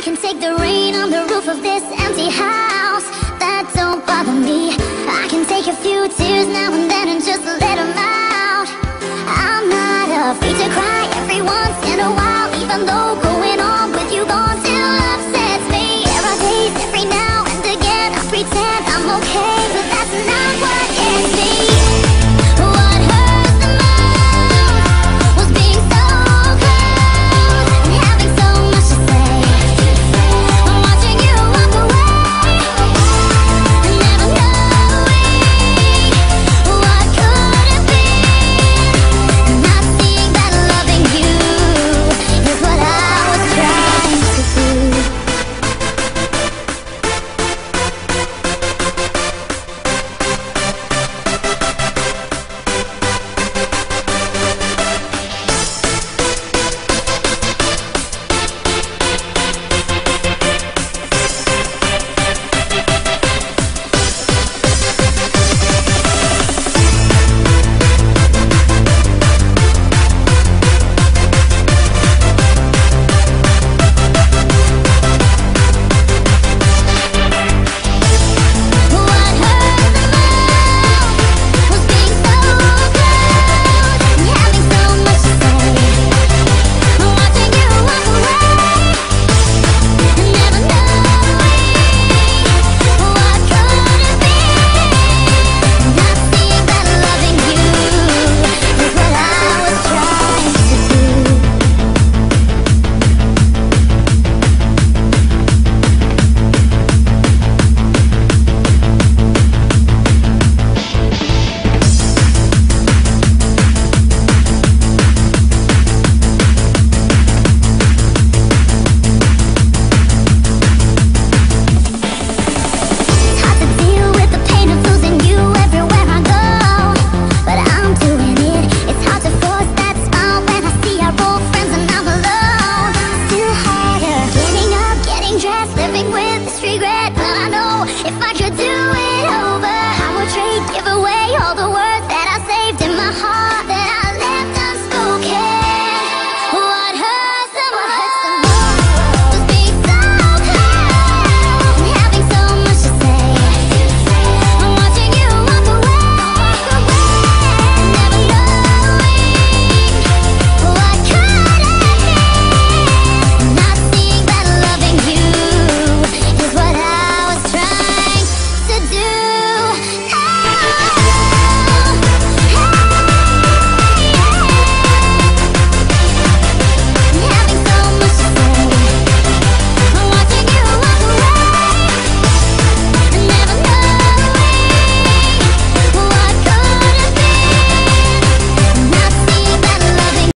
can take the rain on the roof of this empty house. That don't bother me. I can take a few tears now and then and just let them out. I'm not afraid to cry every once in a while, even though going on with you gone still upsets me. There are days every now and again I pretend I'm okay.